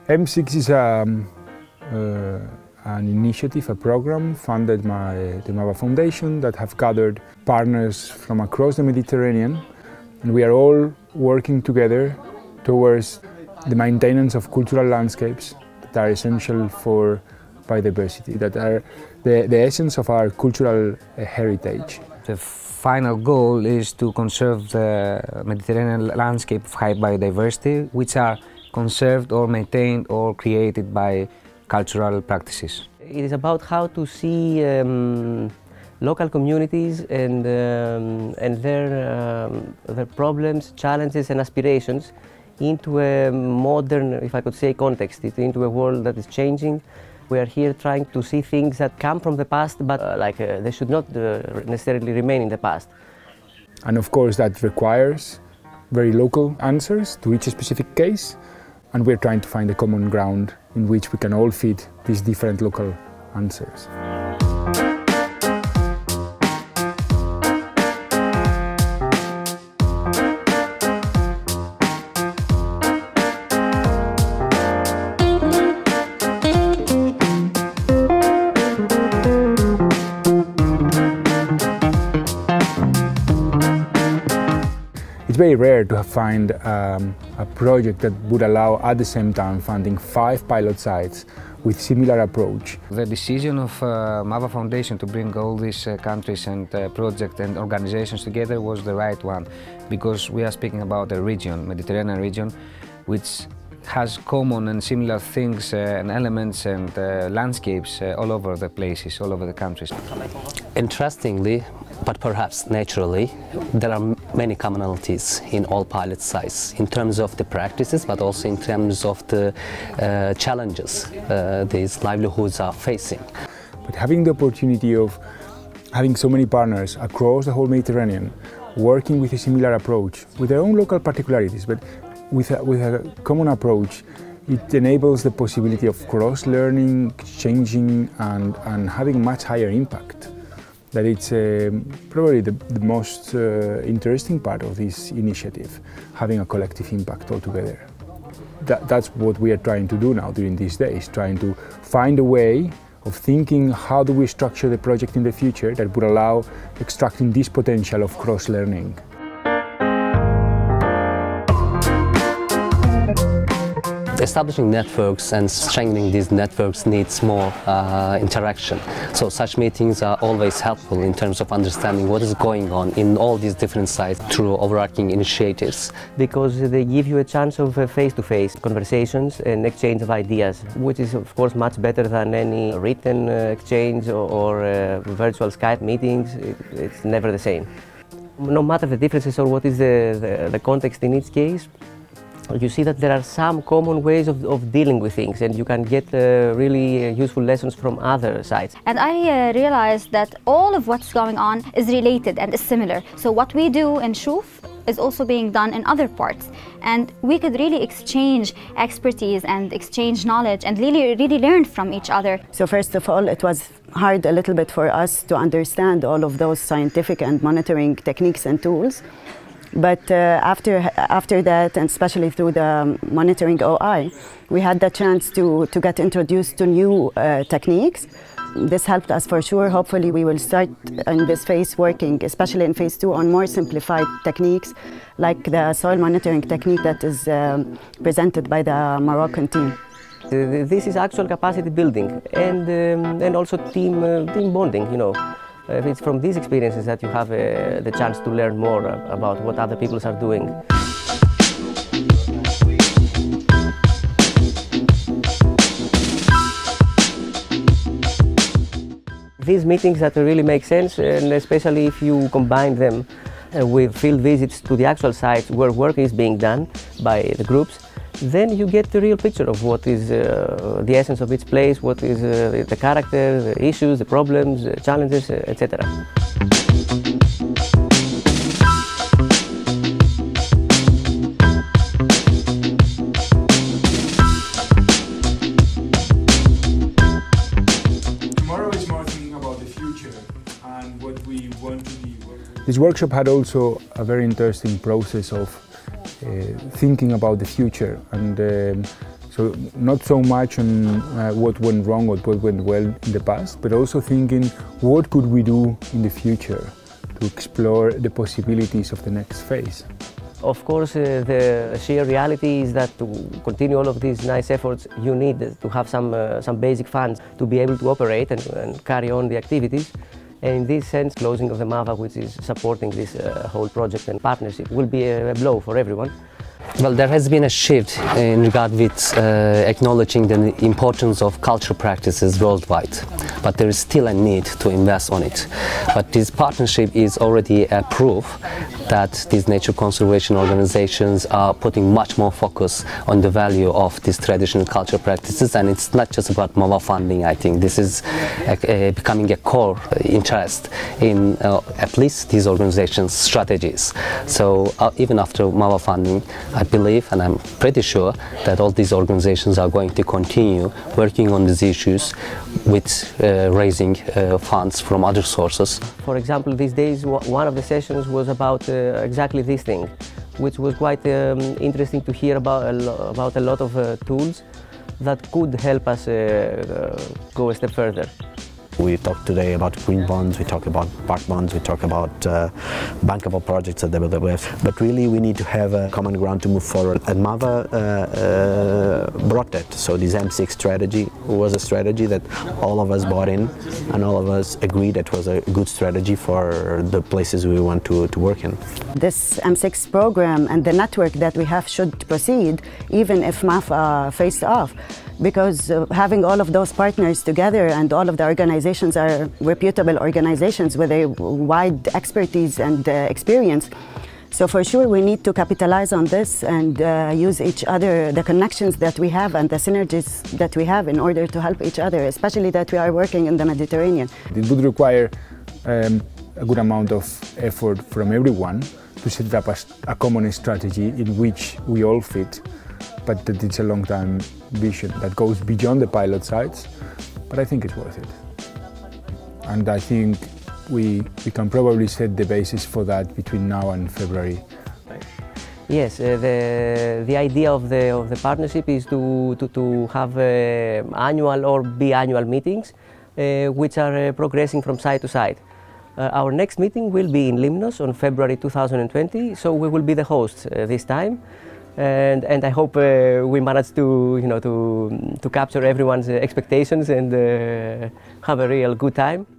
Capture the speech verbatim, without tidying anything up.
M six is um, uh, an initiative, a program funded by the MAVA Foundation that have gathered partners from across the Mediterranean, and we are all working together towards the maintenance of cultural landscapes that are essential for biodiversity, that are the, the essence of our cultural uh, heritage. The final goal is to conserve the Mediterranean landscape of high biodiversity, which are conserved or maintained or created by cultural practices. It is about how to see um, local communities and, um, and their, um, their problems, challenges and aspirations into a modern, if I could say, context, into a world that is changing. We are here trying to see things that come from the past, but uh, like, uh, they should not uh, necessarily remain in the past. And of course that requires very local answers to each specific case, and we're trying to find a common ground in which we can all fit these different local answers. It's very rare to find um, a project that would allow at the same time funding five pilot sites with similar approach. The decision of uh, MAVA Foundation to bring all these uh, countries and uh, projects and organizations together was the right one, because we are speaking about a region, Mediterranean region, which has common and similar things uh, and elements and uh, landscapes uh, all over the places, all over the countries. Interestingly, but perhaps naturally, there are many commonalities in all pilot sites in terms of the practices, but also in terms of the uh, challenges uh, these livelihoods are facing. But having the opportunity of having so many partners across the whole Mediterranean working with a similar approach, with their own local particularities, but with a, with a common approach, it enables the possibility of cross-learning, exchanging and, and having much higher impact. That it's uh, probably the, the most uh, interesting part of this initiative, having a collective impact altogether. That, that's what we are trying to do now during these days, trying to find a way of thinking how do we structure the project in the future that would allow extracting this potential of cross-learning. Establishing networks and strengthening these networks needs more uh, interaction. So such meetings are always helpful in terms of understanding what is going on in all these different sites through overarching initiatives. Because they give you a chance of face-to-face -face conversations and exchange of ideas, which is of course much better than any written uh, exchange or, or uh, virtual Skype meetings. It, it's never the same. No matter the differences or what is the, the, the context in each case, you see that there are some common ways of, of dealing with things, and you can get uh, really useful lessons from other sites. And I uh, realized that all of what's going on is related and is similar. So what we do in Shoof is also being done in other parts. And we could really exchange expertise and exchange knowledge and really, really learn from each other. So first of all, it was hard a little bit for us to understand all of those scientific and monitoring techniques and tools. But uh, after, after that, and especially through the monitoring O I, we had the chance to, to get introduced to new uh, techniques. This helped us for sure. Hopefully we will start in this phase working, especially in phase two, on more simplified techniques, like the soil monitoring technique that is um, presented by the Moroccan team. Uh, this is actual capacity building and, um, and also team, uh, team bonding, you know. Uh, it's from these experiences that you have uh, the chance to learn more uh, about what other people are doing. These meetings that really make sense, and especially if you combine them uh, with field visits to the actual sites where work is being done by the groups, then you get the real picture of what is uh, the essence of each place, what is uh, the character, the issues, the problems, the challenges, uh, et cetera. Tomorrow is more thinking about the future and what we want to be. This workshop had also a very interesting process of Uh, thinking about the future, and um, so So not so much on uh, what went wrong or what went well in the past, but also thinking what could we do in the future to explore the possibilities of the next phase. Of course, uh, the sheer reality is that to continue all of these nice efforts, you need to have some, uh, some basic funds to be able to operate and, and carry on the activities. And in this sense, closing of the MAVA, which is supporting this uh, whole project and partnership, will be a, a blow for everyone. Well, there has been a shift in regard with uh, acknowledging the importance of cultural practices worldwide, but there is still a need to invest on it. But this partnership is already a proof that these nature conservation organizations are putting much more focus on the value of these traditional cultural practices, and it's not just about MAVA funding. I think this is a, a, becoming a core interest in uh, at least these organizations' strategies. So uh, even after MAVA funding, I believe, and I'm pretty sure, that all these organizations are going to continue working on these issues with uh, raising uh, funds from other sources. For example, these days one of the sessions was about uh, exactly this thing, which was quite um, interesting to hear about a, lo about a lot of uh, tools that could help us uh, uh, go a step further. We talked today about green bonds, we talk about park bonds, we talk about uh, bankable projects at W W F, but really we need to have a common ground to move forward. And MAVA uh, uh, brought that, so this M six strategy was a strategy that all of us bought in, and all of us agreed that was a good strategy for the places we want to, to work in. This M six program and the network that we have should proceed even if MAVA faced off, because uh, having all of those partners together and all of the organizations are reputable organizations with a wide expertise and uh, experience. So for sure we need to capitalize on this and uh, use each other, the connections that we have and the synergies that we have in order to help each other, especially that we are working in the Mediterranean. It would require um, a good amount of effort from everyone to set up a, a common strategy in which we all fit, but that it's a long-term vision that goes beyond the pilot sites, but I think it's worth it. And I think we, we can probably set the basis for that between now and February. Yes, uh, the, the idea of the, of the partnership is to, to, to have uh, annual or biannual meetings uh, which are uh, progressing from side to side. Uh, our next meeting will be in Limnos on February two thousand twenty, so we will be the hosts uh, this time. And, and I hope uh, we manage to, you know, to, to capture everyone's expectations and uh, have a real good time.